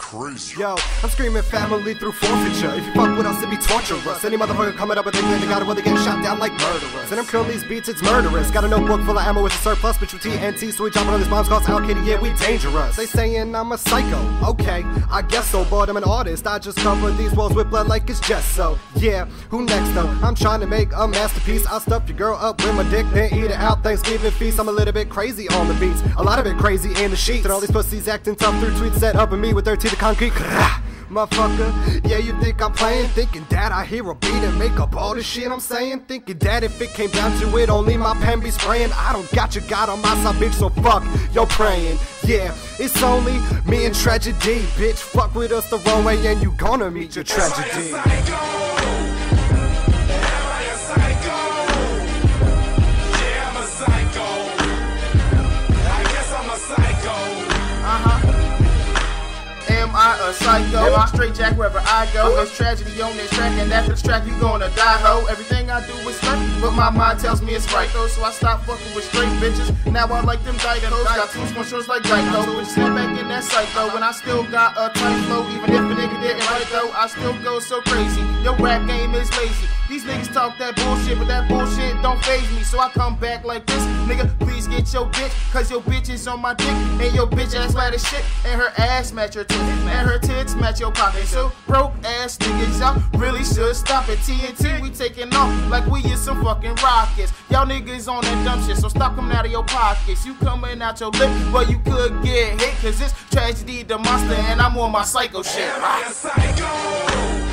crazy. Yo, I'm screaming family through forfeiture. If you fuck with us, it be torturous. Any motherfucker coming up with a thing, they gotta really get shot down like murderers. And I'm killing these beats, it's murderous. Got a notebook full of ammo with a surplus, bitch with T.N.T, so we dropping on these bombs called Al Kitty, yeah, we dangerous. They saying I'm a psycho, okay, I guess so, but I'm an artist. I just cover these walls with blood like it's gesso. Yeah, who next though? I'm trying to make a masterpiece. I'll stuff your girl up with my dick, then eat it out Thanksgiving feast. I'm a little bit crazy on the beats, a lot of it crazy in the sheets. And all these pussies acting tough through tweets set up in me with their teeth of concrete. Motherfucker, yeah, you think I'm playing? Thinking that I hear a beat and make up all this shit I'm saying? Thinking that if it came down to it, only my pen be spraying? I don't got your God on my side, bitch, so fuck your praying. Yeah, it's only me and Tragedy, bitch. Fuck with us the wrong way and you gonna meet your tragedy. Am I a psycho? Am I straight jack wherever I go? There's tragedy on this track, and after this track you gonna die, ho. Everything I do is right, but my mind tells me it's right, though. So I stop fucking with straight bitches. Now I like them ditos. Got two sponsors like Geico. But snap back in that psycho, and I still got a tight flow. Even if a nigga didn't right though, I still go so crazy. Your rap game is lazy. These niggas talk that bullshit, but that bullshit don't faze me. So I come back like this, nigga, please get your bitch, cause your bitch is on my dick, and your bitch ass flat as shit, and her ass match your tits, and her tits match your pocket. So broke ass niggas, y'all really should stop it. T.N.T, we taking off like we is some fucking rockets. Y'all niggas on that dumb shit, so stop coming out of your pockets. You coming out your lip, but you could get hit, cause it's Tragedy Da Monsta, and I'm on my psycho shit. Am I a psycho?